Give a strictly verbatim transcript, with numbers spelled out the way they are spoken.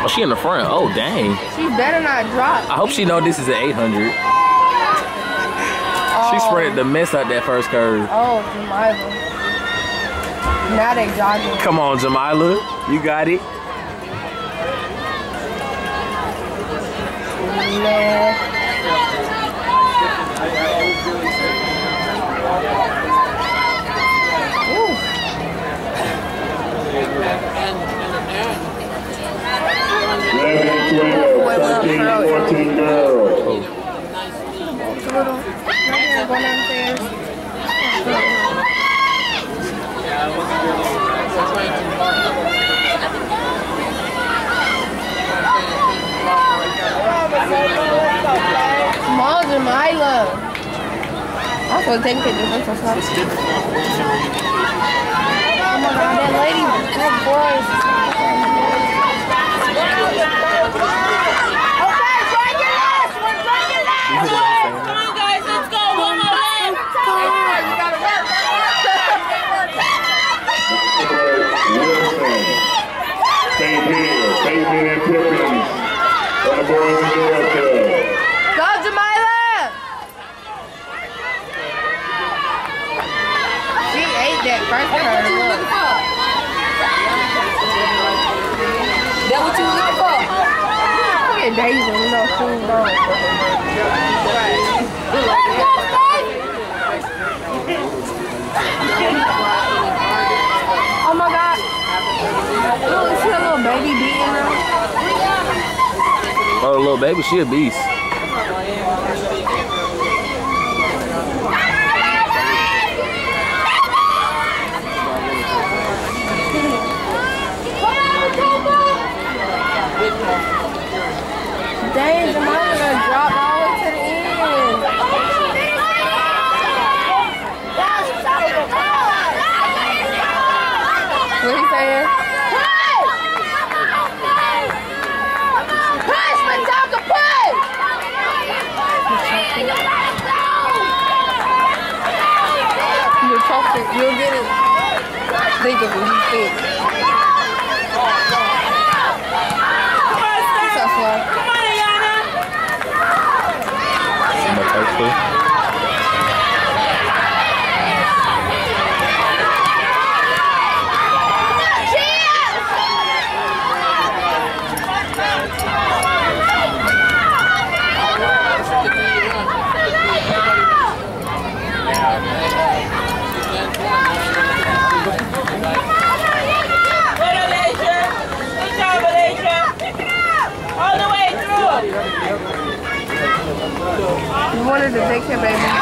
Oh, she in the front. Oh, dang. She better not drop. I hope she know this is an eight hundred. Oh. She spread the mess out that first curve. Oh, Jamila. Now they jogging. Come on, Jamila. You got it. Nah. thirteen, fourteen girls. Come on, Jamila. I'm supposed to take pictures. I'm so sorry. Oh my God, that lady, that boy. Okay, drink your last one, drink your last one. Come on, guys, let's go. One more lap. You gotta work. Saint Peter, Saint Peter and Pippins for the boys and girls club. Go, Jamila. She ate that first curve. That what you was looking for? Look at Daisy, you know, food wrong. Oh my God. Look, see a little baby beating her. Oh, the little baby, she a beast. Dang, Jamila gonna drop all the way to the end. What he saying? Push, Mataka, push! You'll talk it, you'll get it. Think of what you think. What's up, Flo? You wanted to take care, baby.